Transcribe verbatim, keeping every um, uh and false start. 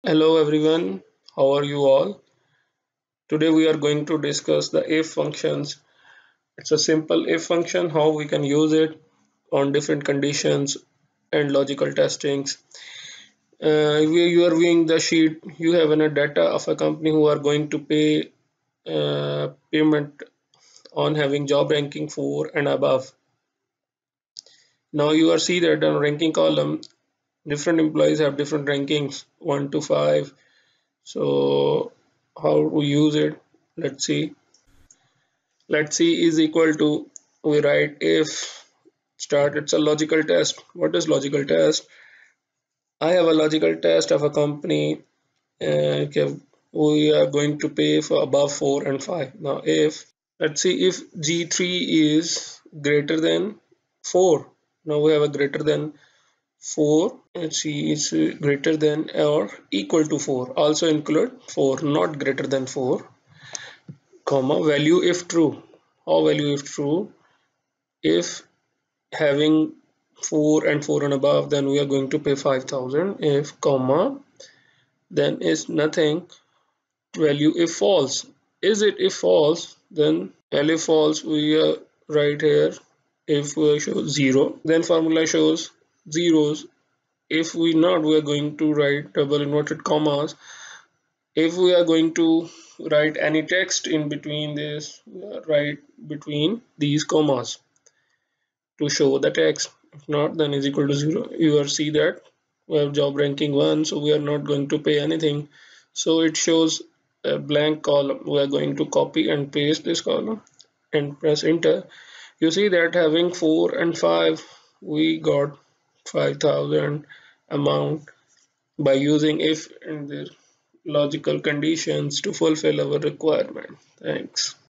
Hello everyone, how are you all? Today we are going to discuss the if functions. It's a simple if function, how we can use it on different conditions and logical testings. Uh, if you are viewing the sheet, you have a data of a company who are going to pay uh, payment on having job ranking four and above. Now you are see that on ranking column, different employees have different rankings one to five. So how we use it? Let's see. Let C is equal to, we write if start, it's a logical test. What is logical test? I have a logical test of a company. Uh, okay, we are going to pay for above four and five. Now if, let's see if G three is greater than four. Now we have a greater than four, and C is greater than or equal to four. Also include four, not greater than four, comma, value if true. How value if true? If having four and four and above, then we are going to pay five thousand. If comma, then is nothing, value if false. Is it if false? Then L if false, we are right here. If we show zero, then formula shows zeros. If we not, we are going to write double inverted commas. If we are going to write any text in between this, we are write between these commas to show the text. If not, then is equal to zero. You will see that we have job ranking one, so we are not going to pay anything. So it shows a blank column. We are going to copy and paste this column and press enter. You see that having four and five, we got five thousand amount by using if and the logical conditions to fulfill our requirement. Thanks.